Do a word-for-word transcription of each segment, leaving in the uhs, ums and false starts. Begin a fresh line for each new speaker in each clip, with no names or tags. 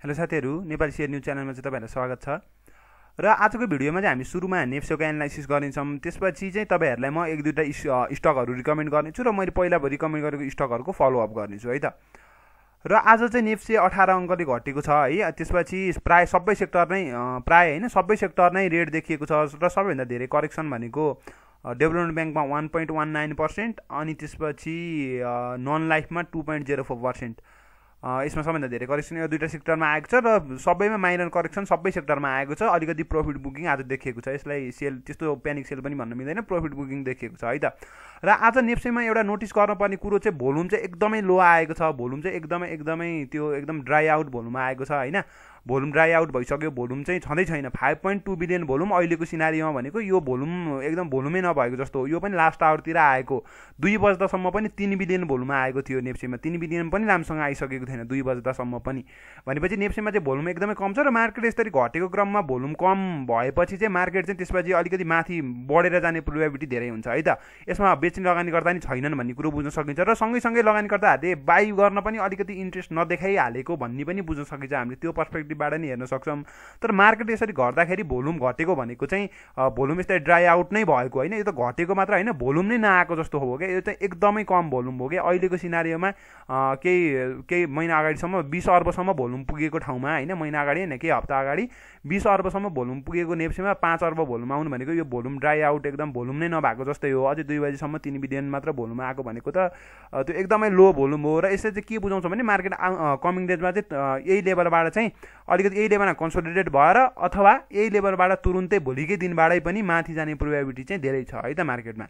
Hello साथीहरु, Nepali share news च्यानलमा चाहिँ तपाईहरुलाई स्वागत छ। र आजको भिडियोमा चाहिँ हामी सुरुमा नेप्सेको एनालाइसिस गर्नेछौं। त्यसपछि चाहिँ तपाईहरुलाई म एक दुईटा स्टकहरु रिकमेन्ड गर्नेछु र मैले पहिला रिकमेन्ड गरेको स्टकहरुको फलो अप गर्नेछु है त। र आज चाहिँ नेप्से अठार अंकले घटेको छ है। त्यसपछि प्राय सबै सेक्टर नै प्राय हैन सबै सेक्टर नै रेड देखिएको छ र सबैभन्दा धेरै करेक्सन भनेको डेभलपमेन्ट बैंकमा one point one nine percent अनि त्यसपछि नन लाइफमा two point zero four percent यसमा सबैभन्दा धेरै करेक्सन यो दुईटा सेक्टरमा आएको छ र सबैमा माइनर करेक्सन सबै सेक्टरमा आएको छ। अलिकति प्रॉफिट बुकिङ आज देखिएको छ। यसलाई सेल त्यस्तो प्यानिक सेल पनि भन्न मिल्दैन, प्रॉफिट बुकिङ देखिएको छ है त। र आज नेप्सेमा एउटा नोटिस गर्नुपर्ने कुरो चाहिँ भोल्युम चाहिँ एकदमै लो आएको छ। भोल्युम चाहिँ एकदमै एकदमै त्यो एकदम ड्राई आउट भोल्युम आएको छ हैन। भोल्युम ड्राई आउट भइसक्यो, भोल्युम चाहिँ छँदै छैन। five point two billion volume अहिलेको सिनारियोमा भनेको यो भोल्युम एकदम भोल्युमै नभएको जस्तो हो। यो पनि लास्ट आवरतिर आएको दुई बज्दासम्म पनि तीन बिलियन भोल्युम आएको थियो नेप्सेमा। तीन बिलियन पनि राम्रोसँग आइसकेको थिएन दुई बज्दासम्म पनि। भनेपछि नेप्सेमा चाहिँ भोल्युम एकदमै कम छ र मार्केट यसरी घटेको क्रममा भोल्युम कम भएपछि चाहिँ मार्केट चाहिँ त्यसपछि अलिकति माथि बढेर जाने प्रोबेबिलिटी धेरै हुन्छ है त। यसमा बेच्ने लगानीकर्ता नि छैनन् भन्ने कुरो बुझ्न सकिन्छ र सँगैसँगै लगानीकर्ताहरूले बाई गर्न पनि अलिकति इन्ट्रेस्ट नदेखाइहालेको भन्ने पनि बुझ्न सकिन्छ। हामीले त्यो पर्सपेक्टिभबाट नि हेर्न सक्छौं। तर मार्केट यसरी घट्दाखेरि भोल्युम घटेको भनेको चाहिँ भोल्युम यस्तै ड्राई आउट नै भएको हैन। यो त घटेको मात्र हैन, भोल्युम नै नआएको जस्तो हो के। यो चाहिँ एकदमै कम भोल्युम हो के। अहिलेको सिनारियोमा केही केही महिना अगाडिसम्म बीस अर्बसम्म भोल्युम पुगेको ठाउँमा हैन, महिना अगाडि हैन केही हप्ता अगाडि बीस अर्बसम्म भोल्युम पुगेको नेप्सेमा पाँच अर्ब भोल्युम आउनु भनेको यो भोल्युम ड्राई आउट एकदम भोल्युम नै नभएको जस्तै हो। अझै दुई बजेसम्म तीन बिलियन मात्र भोल्युम आएको भनेको त त्यो एकदमै लो भोल्युम हो। र यसले चाहिँ के बुझाउँछ भने मार्केट कमिङ डेजमा चाहिँ यही लेभलबाट चाहिँ अलिकति यही लेभलमा कन्सोलिडेट भएर अथवा यही लेभलबाट तुरुन्तै भोलिकै दिनबाटै पनि माथि जाने प्रोबेबिलिटी चाहिँ धेरै छ है त मार्केटमा।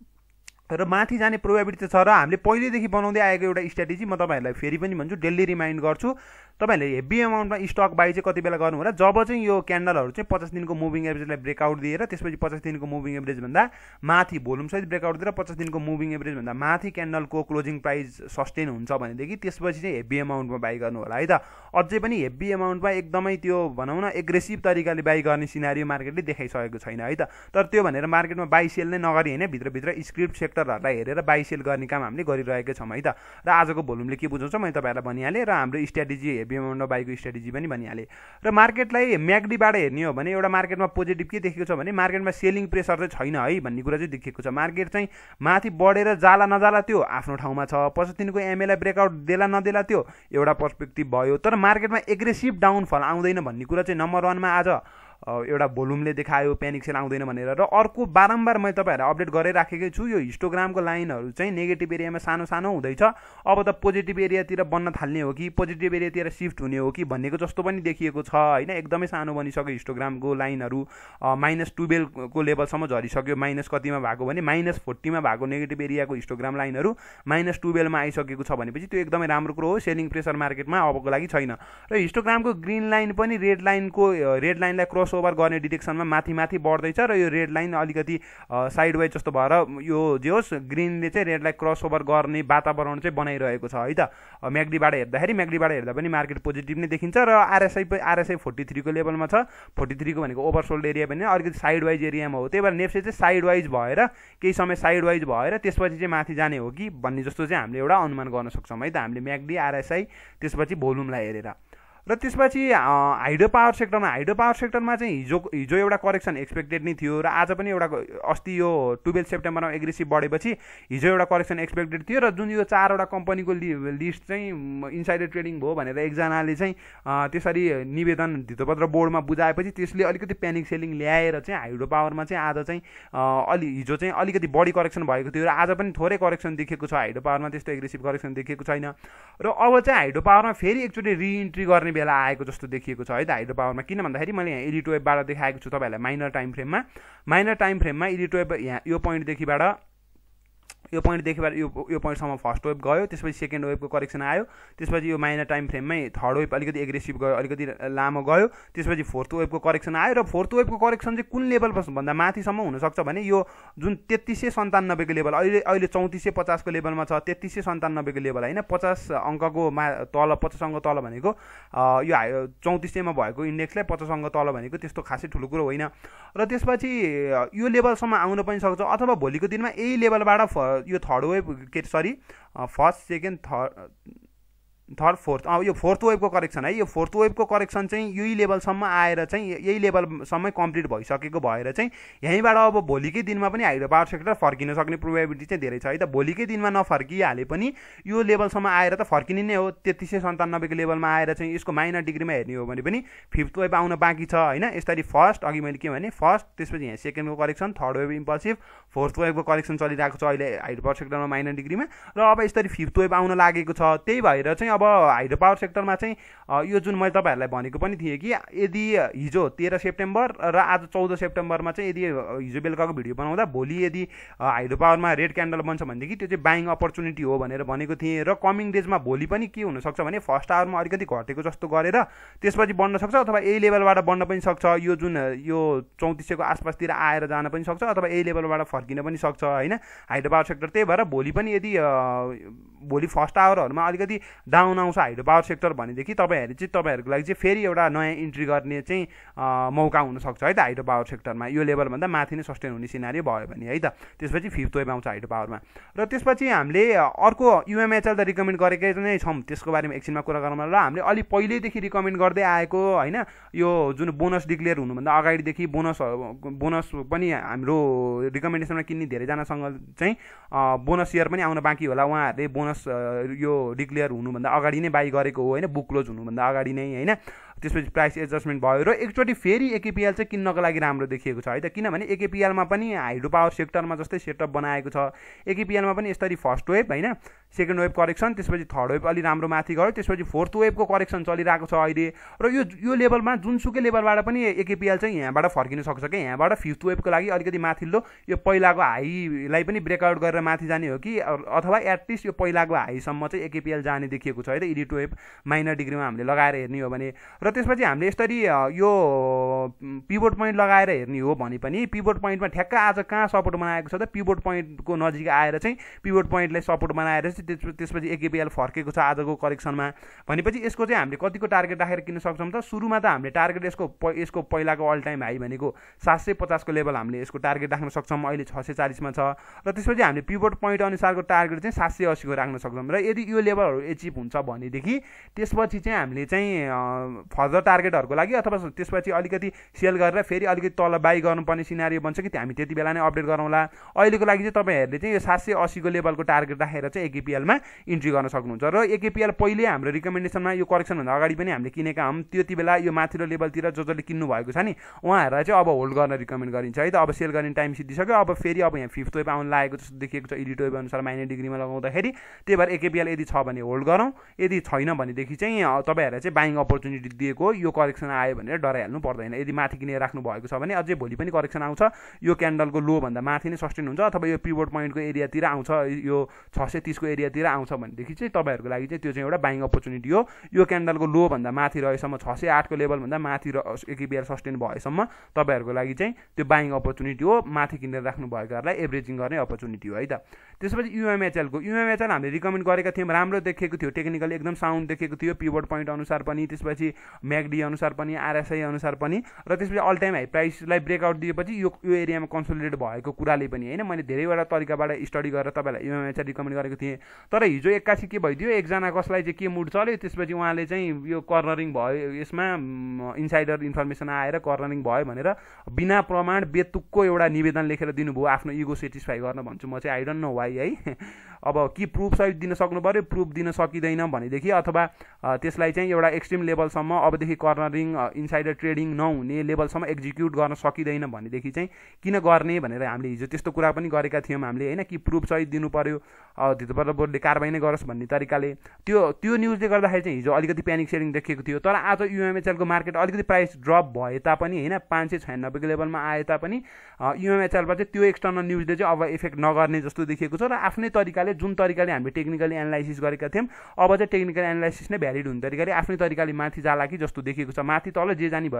र माथि जाने प्रोबेबिलिटी छ र हामीले पहिलेदेखि बनाउँदै आएको एउटा स्ट्र्याटेजी म तपाईहरुलाई फेरि पनि भन्छु, डेली रिमाइन्ड गर्छु। तपाईहरुले हेभी अमाउन्टमा स्टक बाई चाहिँ कति बेला गर्नु होला जब चाहिँ यो क्यान्डलहरु चाहिँ पचास दिनको मुभिङ एभरेजलाई ब्रेकआउट दिएर त्यसपछि पचास दिनको मुभिङ एभरेज भन्दा माथि भोल्युम सहित ब्रेकआउट दिएर पचास दिनको मुभिङ एभरेज भन्दा माथि क्यान्डलको क्लोजिङ प्राइस सस्टेन हुन्छ भनेदेखि त्यसपछि चाहिँ हेभी अमाउन्टमा बाई गर्नु होला है त। अझै पनि हेभी अमाउन्टमा एकदमै त्यो भनौं न एग्रेसिभ तरिकाले बाई गर्ने सिनारियो मार्केटले देखाइसकेको छैन है त। तर त्यो भनेर मार्केटमा बाई सेल नै नगरी हैन, भित्र भित्र स्क्रिप्ट सेक्टरहरुलाई हेरेर बाई सेल गर्ने काम हामीले गरिरहेका छौं है त। र आजको भोल्युमले के बुझाउँछ मैले तपाईहरुलाई भनिहाले र हाम्रो स्ट्र्याटेजी हेभी अमाउन्टमा बाईको स्ट्र्याटेजी पनि भनिहाले। र मार्केटलाई म्याक्डीबाट हेर्ने हो भने एउटा मार्केटमा पोजिटिभ के देखेको छ भने मार्केटमा सेलिङ प्रेसर चाहिँ छैन है भन्ने कुरा चाहिँ देखिएको छ। मार्केट चाहिँ माथि बढेर जाला नजाला त्यो आफ्नो ठाउँमा छ। पचास दिनको एमएलाई ब्रेकआउट देला नदेला त्यो एउटा पर्सपेक्टिभ भयो। तर मार्केटमा एग्रेसिभ डाउनफल आउँदैन भन्ने कुरा चाहिँ नम्बर वानमा आज एउटा भोल्युमले देखायो, प्यानिक सेल आउँदैन भनेर। र अर्को बारम्बार मैले तपाईहरुलाई अपडेट गरिराखेकै छु, यो हिस्टोग्रामको लाइनहरु चाहिँ नेगेटिभ एरियामा सानो सानो हुँदैछ। अब त पोजिटिभ एरियातिर बन्न थाल्ने हो कि पोजिटिभ एरियातिर शिफ्ट हुने हो कि भन्नेको जस्तो पनि देखिएको छ हैन। एकदमै सानो बनिसक्यो हिस्टोग्रामको लाइनहरु। माइनस टुवेल्भ को लेभलसम्म झरिसक्यो। माइनस कतिमा भएको भने माइनस फोर्टी मा भएको नेगेटिभ एरियाको हिस्टोग्राम लाइनहरु माइनस टुवेल्भ मा आइसकेको छ भनेपछि त्यो एकदमै राम्रो कुरो हो। सेलिङ प्रेसर मार्केटमा अबको लागि छैन। र हिस्टोग्रामको ग्रीन लाइन पनि रेड लाइनको रेड लाइनलाई क्रस ओभर गर्ने डिरेक्सनमा माथि माथि बढ्दैछ र यो रेड लाइन अलिकति साइडवाइज जस्तो भएर यो जे होस् ग्रीनले चाहिँ रेडलाई क्रस ओभर गर्ने वातावरण चाहिँ बनाइरहेको छ है त। म्याक्डीबाट हेर्दाखेरि म्याक्डीबाट हेर्दा पनि मार्केट पोजिटिभ नै देखिन्छ र आरएसआई आरएसआई forty-three को लेभलमा छ। forty-three को भनेको ओभरसोल्ड एरिया पनि अलिकति साइडवाइज एरियामा हो। त्यही भएर नेप्से चाहिँ साइडवाइज भएर केही समय साइडवाइज भएर त्यसपछि चाहिँ माथि जाने हो कि भन्ने जस्तो चाहिँ हामीले एउटा अनुमान गर्न सक्छौं है त। हामीले म्याक्डी आरएसआई त्यसपछि भोल्युमलाई हेरेर र त्यसपछि हाइड्रो पावर सेक्टरमा हाइड्रो पावर सेक्टरमा चाहिँ हिजो हिजो एउटा करेक्सन एक्सपेक्टेड नै थियो र आज पनि एउटा अस्ति यो बाह्र सेप्टेम्बरमा एग्रेसिभ बढेपछि हिजो एउटा करेक्सन एक्सपेक्टेड थियो। र जुन यो चारवटा कम्पनीको लिस्ट चाहिँ इनसाइडर ट्रेडिङ भयो भनेर एकजनाले चाहिँ त्यसरी निवेदन धितोपत्र बोर्डमा बुझाएपछि त्यसले अलिकति प्यानिक सेलिङ ल्याएर चाहिँ हाइड्रो पावरमा चाहिँ आज चाहिँ अलि हिजो चाहिँ अलिकति बढी करेक्सन भएको थियो र आज पनि थोरै करेक्सन देखिएको छ। हाइड्रो पावरमा त्यस्तो एग्रेसिभ करेक्सन देखिएको छैन। र अब चाहिँ हाइड्रो पावरमा फेरि एकचोटि रिइन्ट्री गर्ने बेला आएको जस्तो देखिएको छ है त हाइड्रो पावरमा। किन भन्दाखेरि मैले यहाँ इलिट वेबबाट देखाएको छु तपाईहरुलाई माइनर टाइम फ्रेममा। माइनर टाइम फ्रेममा इलिट वेब यहाँ यो पोइन्टदेखिबाट यो पोइन्टदेखिबाट यो यो पोइन्टसम्म फर्स्ट वेभ गयो, त्यसपछि सेकेन्ड वेभको करेक्सन आयो, त्यसपछि यो माइनर टाइम फ्रेममै थर्ड वेभ अलिकति एग्रेसिभ गयो, अलिकति लामो गयो, त्यसपछि फोर्थ वेभको करेक्सन आयो। र फोर्थ वेभको करेक्सन चाहिँ कुन लेभल भन्दा माथिसम्म हुनसक्छ भने यो जुन तेत्तीस सय सन्तानब्बेको लेभल अहिले अहिले चौतिस सय पचासको लेभलमा छ। तेत्तीस सय सन्तानब्बेको लेभल होइन, पचास अङ्कको मा तल पचास अङ्क तल भनेको यो चौतिस सयमा भएको इन्डेक्सलाई पचास अङ्क तल भनेको त्यस्तो खासै ठुलो कुरो होइन। र त्यसपछि यो लेभलसम्म आउन पनि सक्छ अथवा भोलिको दिनमा यही लेभलबाट यो थर्ड वेभ के sorry first second third third fourth अब यो फोर्थ वेभको करेक्सन है, यो फोर्थ वेभको करेक्सन चाहिँ यही लेभलसम्म आएर चाहिँ यही लेभलसम्मै कम्प्लिट भइसकेको भएर चाहिँ यहीँबाट अब भोलिकै दिनमा पनि हाइड्रो पावर सेक्टर फर्किन सक्ने प्रोबेबिलिटी चाहिँ धेरै छ है त। भोलिकै दिनमा नफर्किहाले पनि यो लेभलसम्म आएर त फर्किने नै हो। तेत्तिस सय सन्तानब्बेको लेभलमा आएर चाहिँ यसको माइनर डिग्रीमा हेर्ने हो भने पनि फिफ्थ वेभ आउन बाँकी छ होइन। यसरी फर्स्ट अघि मैले के भने फर्स्ट, त्यसपछि यहाँ सेकेन्डको correction, third wave impulsive, fourth वेभको करेक्सन चलिरहेको छ अहिले हाइड्रो पावर सेक्टरमा माइनर डिग्रीमा, र अब यसरी फिफ्थ वेभ आउन लागेको छ। त्यही भएर चाहिँ अब हाइड्रो पावर सेक्टरमा चाहिँ यो जुन मैले तपाईँहरूलाई भनेको पनि थिएँ कि यदि हिजो तेह्र सेप्टेम्बर र आज चौध सेप्टेम्बरमा चाहिँ यदि हिजो बेलुकाको भिडियो बनाउँदा भोलि यदि हाइड्रो पावरमा रेड क्यान्डल बन्छ भनेदेखि त्यो चाहिँ बाइङ अपर्च्युनिटी हो भनेर भनेको थिएँ। र कमिङ डेजमा भोलि पनि के हुनसक्छ भने फर्स्ट आवरमा अलिकति घटेको जस्तो गरेर त्यसपछि बढ्न सक्छ, अथवा यही लेभलबाट बढ्न पनि सक्छ। यो जुन यो चौतिस सयको आसपासतिर आएर जान पनि सक्छ, अथवा यही लेभलबाट फर्किन पनि सक्छ होइन हाइड्रो पावर सेक्टर। त्यही भएर भोलि पनि यदि भोलि फर्स्ट आवरहरूमा अलिकति डाउन आउँछ हाइड्रो पावर सेक्टर भनेदेखि तपाईँहरू चाहिँ तपाईँहरूको लागि चाहिँ फेरि एउटा नयाँ इन्ट्री गर्ने चाहिँ मौका हुनसक्छ है त हाइड्रो पावर सेक्टरमा। यो लेभलभन्दा माथि नै सस्टेन हुने सिनारी भयो भने है त। त्यसपछि फिफ्थ वेभ आउँछ हाइड्रो पावरमा। र त्यसपछि हामीले अर्को युएमएचएल त रिकमेन्ड गरेकै नै छौँ, त्यसको बारेमा एकछिनमा कुरा गरौँ। र हामीले अलिक पहिल्यैदेखि रिकमेन्ड गर्दै आएको होइन यो जुन बोनस डिक्लेयर हुनुभन्दा अगाडिदेखि बोनस बोनस पनि हाम्रो रिकमेन्डेसनमा किन्ने धेरैजनासँग चाहिँ बोनस सेयर पनि आउन बाँकी होला। उहाँहरूले बोनस यो डिक्लेयर हुनुभन्दा अगाडि नै बाई गरेको हो होइन, बुक क्लोज हुनुभन्दा अगाडि नै होइन। त्यसपछि प्राइस एडजस्टमेन्ट भयो र एकचोटि फेरि एकेपिएल चाहिँ किन्नको लागि राम्रो देखिएको छ है त। किनभने एकेपिएलमा पनि हाइड्रो पावर सेक्टरमा जस्तै सेटअप बनाएको छ। एकेपिएलमा पनि यसरी फर्स्ट वेभ होइन, सेकेन्ड वेभ करेक्सन, त्यसपछि थर्ड वेभ अलि राम्रो माथि गयो, त्यसपछि फोर्थ वेभको करेक्सन चलिरहेको छ अहिले। र यो यो लेभलमा जुनसुकै लेभलबाट पनि एकेपिएल चाहिँ यहाँबाट फर्किन सक्छ क्या। यहाँबाट फिफ्थ वेभको लागि अलिकति माथिल्लो यो पहिलाको हाईलाई पनि ब्रेकआउट गरेर माथि जाने हो कि, अथवा एटलिस्ट यो पहिलाको हाईसम्म चाहिँ एकेपिएल जाने देखिएको छ है त। इडिट वेभ माइनर डिग्रीमा हामीले लगाएर हेर्ने हो भने, र त्यसपछि हामीले यसरी यो पिभोट पोइन्ट लगाएर हेर्ने हो भने पनि पिभोट पोइन्टमा ठ्याक्क आज कहाँ सपोर्ट बनाएको छ त, पिभोट पोइन्टको नजिक आएर चाहिँ पिभोट पोइन्टलाई सपोर्ट बनाएर चाहिँ त्यसपछि एकेपिएल फर्केको छ आजको करेक्सनमा भनेपछि यसको चाहिँ हामीले कतिको टार्गेट राखेर किन्न सक्छौँ त। सुरुमा त हामीले टार्गेट यसको यसको पहिलाको अल टाइम हाई भनेको सात सय पचासको लेभल हामीले यसको टार्गेट राख्न सक्छौँ, अहिले छ सय चालिसमा छ। र त्यसपछि हामीले पिभोट पोइन्ट अनुसारको टार्गेट चाहिँ सात सय अस्सीको राख्न सक्छौँ। र यदि यो लेभलहरू एचिभ हुन्छ भनेदेखि त्यसपछि चाहिँ हामीले चाहिँ फर्दर टार्गेटहरूको लागि अथवा त्यसपछि अलिकति सेल गरेर फेरि अलिकति तल बाई गर्नुपर्ने सिनारियो बन्छ कि हामी त्यति बेला नै अपडेट गरौँला। अहिलेको लागि चाहिँ तपाईँहरूले चाहिँ यो सात सय अस्सीको लेभलको टार्गेट राखेर चाहिँ एकेपिएलमा इन्ट्री गर्न सक्नुहुन्छ। र एकेपिएल पहिले हाम्रो रिकमेन्डेसनमा यो करेक्सनभन्दा अगाडि पनि हामीले किनेका हौँ, त्यति बेला यो माथिल्लो लेभलतिर जो जसले किन्नु भएको छ नि उहाँहरूलाई चाहिँ अब होल्ड गर्न रिकमेन्ड गरिन्छ है त। अब सेल गर्ने टाइम सिद्धिसक्यो, अब फेरि अब यहाँ फिफ्थ वेभ आउनु लागेको जस्तो देखिएको छ इडिट वेभ अनुसार माइनर डिग्रीमा लगाउँदाखेरि। त्यही भएर एकेपिएल यदि छ भने होल्ड गरौँ, यदि छैन भनेदेखि चाहिँ तपाईँहरूलाई चाहिँ बाइङ अपर्च्युनिटी दिएको यो करेक्सन आयो भनेर डराइहाल्नु पर्दैन। यदि माथि किनेर राख्नु भएको छ भने अझै भोलि पनि करेक्सन आउँछ, यो क्यान्डलको लो भन्दा माथि नै सस्टेन हुन्छ, अथवा यो पिभोट पोइन्टको एरियातिर आउँछ, यो छ सय तिसको एरियातिर आउँछ भनेदेखि चाहिँ तपाईँहरूको लागि चाहिँ त्यो चाहिँ एउटा बाइङ अपर्च्युनिटी हो। यो क्यान्डलको लो भन्दा माथि रहेसम्म छ सय आठको लेभलभन्दा माथि एकेपिएल सस्टेन भएसम्म तपाईँहरूको लागि चाहिँ त्यो बाइङ अपर्च्युनिटी हो, माथि किनेर राख्नु भएकोहरूलाई एभरेजिङ गर्ने अपर्च्युनिटी हो है त। त्यसपछि युएमएचएलको युएमएचएल हामीले रिकमेन्ड गरेका थियौँ, राम्रो देखेको थियो, टेक्निकली एकदम साउन्ड देखेको थियो, पिभोट पोइन्ट अनुसार पनि, त्यसपछि म्याकडी अनुसार पनि, आरएसआई अनुसार पनि, र त्यसपछि अल टाइम हाई प्राइसलाई ब्रेकआउट दिएपछि यो यो एरियामा कन्सोलिडेट भएको कुराले पनि होइन मैले धेरैवटा तरिकाबाट स्टडी गरेर तपाईँलाई युएमएचएल रिकमेन्ड गरेको थिएँ। तर हिजो एक्कासी के भइदियो, एकजना कसलाई चाहिँ के मुड चल्यो, त्यसपछि उहाँले चाहिँ यो कर्नरिङ भयो, यसमा इन्साइडर इन्फर्मेसन आएर कर्नरिङ भयो भनेर बिना प्रमाण बेतुकको एउटा निवेदन लेखेर दिनुभयो आफ्नो इगो सेटिस्फाई गर्न भन्छु म चाहिँ। आई डोन्ट नो वाइ है। अब कि प्रुफ सहित दिन सक्नु पऱ्यो, प्रुफ दिन सकिँदैन भनेदेखि अथवा त्यसलाई चाहिँ एउटा एक्सट्रिम लेभलसम्म अबदेखि कर्नरिङ इन्साइडर ट्रेडिङ नहुने लेभलसम्म एक्जिक्युट गर्न सकिँदैन भनेदेखि चाहिँ किन गर्ने भनेर हामीले हिजो त्यस्तो कुरा पनि गरेका थियौँ हामीले होइन, कि प्रुफ सहित दिनु पऱ्यो, धितोपल्लो बोर्डले कारबाही नै गरोस् भन्ने तरिकाले। त्यो त्यो न्युजले गर्दाखेरि चाहिँ हिजो अलिकति प्यानिक सेलिङ देखेको थियो। तर आज युएमएचएलको मार्केट अलिकति प्राइस ड्रप भए तापनि होइन पाँच सय छयानब्बेको लेभलमा आए तापनि युएमएचएलमा चाहिँ त्यो एक्सटर्नल न्युजले चाहिँ अब इफेक्ट नगर्ने जस्तो देखिएको छ। र आफ्नै तरिकाले जुन तरिकाले हामीले टेक्निकली एनालाइसिस गरेका थियौँ अब चाहिँ टेक्निकल एनालाइसिस नै भ्यालिड हुने तरिकाले आफ्नै तरिकाले माथि जाला कि जस्तो देखिएको छ। माथि तल जे जाने भए पनि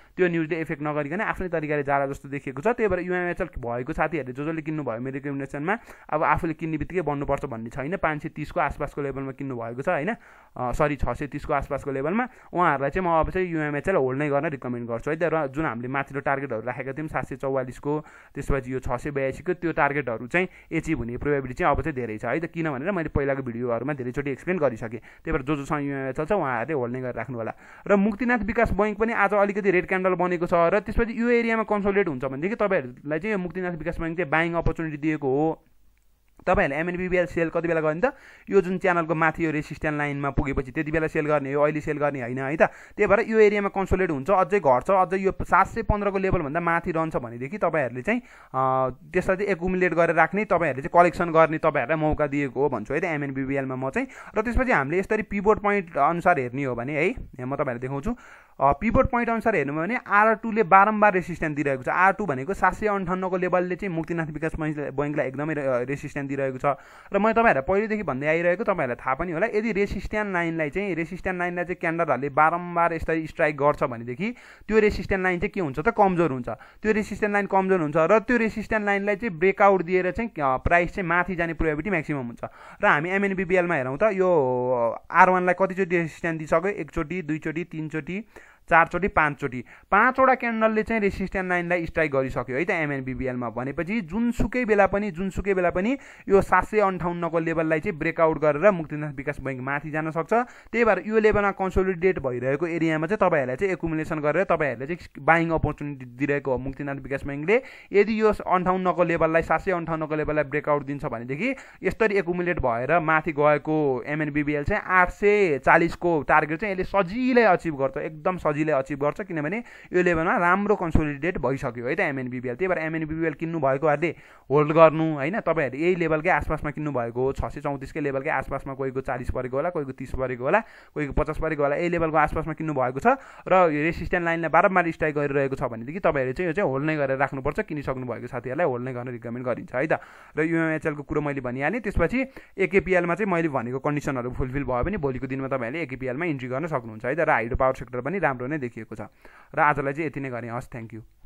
त्यो न्युजले इफेक्ट नगरिकन आफ्नै तरिकाले जाला जस्तो देखिएको छ। त्यही भएर युएमएचएल भएको साथीहरूले जो जसले किन्नु भयो मेरो रिकमेन्डेसनमा अब आफूले किन्ने बित्तिकै बन्नुपर्छ भन्ने छैन। पाँच सय तिसको आसपासको लेभलमा किन्नु भएको छ होइन, सरी छ सय तिसको आसपासको लेभलमा उहाँहरूलाई चाहिँ म अब चाहिँ युएमएचएल होल्ड नै गर्न रिकमेन्ड गर्छु है त। र जुन हामीले माथिल्लो टार्गेटहरू राखेका थियौँ सात सय चौवालिसको त्यसपछि यो छ सय बयासीको त्यो टार्गेटहरू चाहिँ एचिभ हुने प्रोबेबिलिटी चाहिँ अब चाहिँ धेरै छ है त, किनभनेर मैले पहिलाको भिडियोहरूमा धेरैचोटि एक्सप्लेन गरिसकेँ। त्यही भएर जो जोसँग युएमएचएल छ उहाँहरूले होल्ड नै गरेर राख्नु होला। र मुक्तिनाथ विकास बैङ्क पनि आज अलिकति रेड क्यान्डल बनेको छ र त्यसपछि यो एरियामा कन्सोलिडेट हुन्छ भनेदेखि तपाईँहरूलाई चाहिँ यो मुक्तिनाथ विकास बैङ्क चाहिँ बाइङ अपर्च्युनिटी दिएको हो। तपाईँहरूले एमएनबिबिएल सेल कति बेला गर्ने त, यो जुन च्यानलको माथि यो रेसिस्टेन्ट लाइनमा पुगेपछि त्यति बेला सेल गर्ने हो, अहिले सेल गर्ने होइन है त। त्यही भएर यो एरियामा कन्सोलिडेट हुन्छ, अझै घट्छ, अझै यो सात सय पन्ध्रको लेभलभन्दा माथि रहन्छ भनेदेखि तपाईँहरूले चाहिँ त्यसलाई चाहिँ एकुमुलेट गरेर राख्ने, तपाईँहरूले चाहिँ कलेक्सन गर्ने तपाईँहरूलाई मौका दिएको हो भन्छु है त एमएनबिबिएलमा म चाहिँ। र त्यसपछि हामीले यसरी पिभोट पोइन्ट अनुसार हेर्ने हो भने है, यहाँ म तपाईँहरूलाई देखाउँछु। पिभोट पोइन्ट अनुसार हेर्नु हो भने आर टूले बारम्बार रेसिस्टेन्ट दिइरहेको छ। आर टू भनेको सात सय अन्ठाउन्नको लेभलले चाहिँ मुक्तिनाथ विकास बैङ्कलाई एकदमै रेसिस्टेन्ट दिइरहेको छ। र मैले तपाईँहरूलाई पहिलेदेखि भन्दै आइरहेको, तपाईँहरूलाई थाहा पनि होला, यदि रेसिस्टेन्ट लाइनलाई चाहिँ रेसिस्टेन्ट लाइनलाई चाहिँ क्यान्डलहरूले बारम्बार यसरी स्ट्राइक गर्छ भनेदेखि त्यो रेसिस्टेन्ट लाइन चाहिँ के हुन्छ त, कमजोर हुन्छ। त्यो रेसिस्टेन्ट लाइन कमजोर हुन्छ र त्यो रेसिस्टेन्ट लाइनलाई चाहिँ ब्रेकआउट दिएर चाहिँ प्राइस चाहिँ माथि जाने प्रोबेबिलिटी म्याक्सिमम हुन्छ। र हामी एमएनबिबिएलमा हेरौँ त यो आर वानलाई कतिचोटि रेसिस्टेन्ट दिइसक्यो, एकचोटि, दुईचोटि, तिनचोटि, चारचोटि, पाँचचोटि, पाँचवटा क्यान्डलले चाहिँ रेसिस्टेन्ट लाइनलाई स्ट्राइक गरिसक्यो है त एमएनबिबिएलमा। भनेपछि जुनसुकै बेला पनि जुनसुकै बेला पनि यो सात सय अन्ठाउन्नको लेभललाई चाहिँ ब्रेकआउट गरेर मुक्तिनाथ विकास बैङ्क माथि जान सक्छ। त्यही भएर यो लेभलमा कन्सोलिडेट भइरहेको एरियामा चाहिँ तपाईँहरूलाई चाहिँ एकुमुलेसन गरेर तपाईँहरूले चाहिँ बाइङ अपर्च्युनिटी दिइरहेको हो मुक्तिनाथ विकास बैङ्कले। यदि यो अन्ठाउन्नको लेभललाई सात सय अन्ठाउन्नको लेभललाई ब्रेकआउट दिन्छ भनेदेखि यसरी एकुमुलेट भएर माथि गएको एमएनबिबिएल चाहिँ आठ सय चालिसको टार्गेट चाहिँ यसले सजिलै अचिभ गर्छ, एकदम सजिलै अचिभ गर्छ, किनभने यो लेभलमा राम्रो कन्सोलिडेट भइसक्यो है त एमएनबिबिएल। त्यही भएर एमएनबिबिएल किन्नु भएकोहरूले होल्ड गर्नु होइन, तपाईँहरू यही लेभलकै आसपासमा किन्नु भएको हो, छ सय चौतिसकै लेभलकै आसपासमा, कोहीको चालिस परेको होला, कोहीको तिस परेको होला, कोहीको पचास परेको होला, यही लेभलको आसपासमा किन्नु भएको छ र यो रेसिस्टेन्ट लाइनलाई बारम्बार स्ट्राइक गरिरहेको छ भनेदेखि तपाईँहरूले चाहिँ यो चाहिँ होल्ड नै गरेर राख्नुपर्छ। किनिसक्नु भएको साथीहरूलाई होल्ड नै गर्न रिकमेन्ड गरिन्छ है त। र युएमएचएलको कुरो मैले भनिहालेँ। त्यसपछि एकेपिएलमा चाहिँ मैले भनेको कन्डिसनहरू फुलफिल भयो भने भोलिको दिनमा तपाईँहरूले एकेपिएलमा इन्ट्री गर्न सक्नुहुन्छ है त। र हाइड्रो पावर सेक्टर पनि राम्रो नै देखिएको छ। र आजलाई चाहिँ यति नै गरेँ, हस्, थ्याङ्क यू।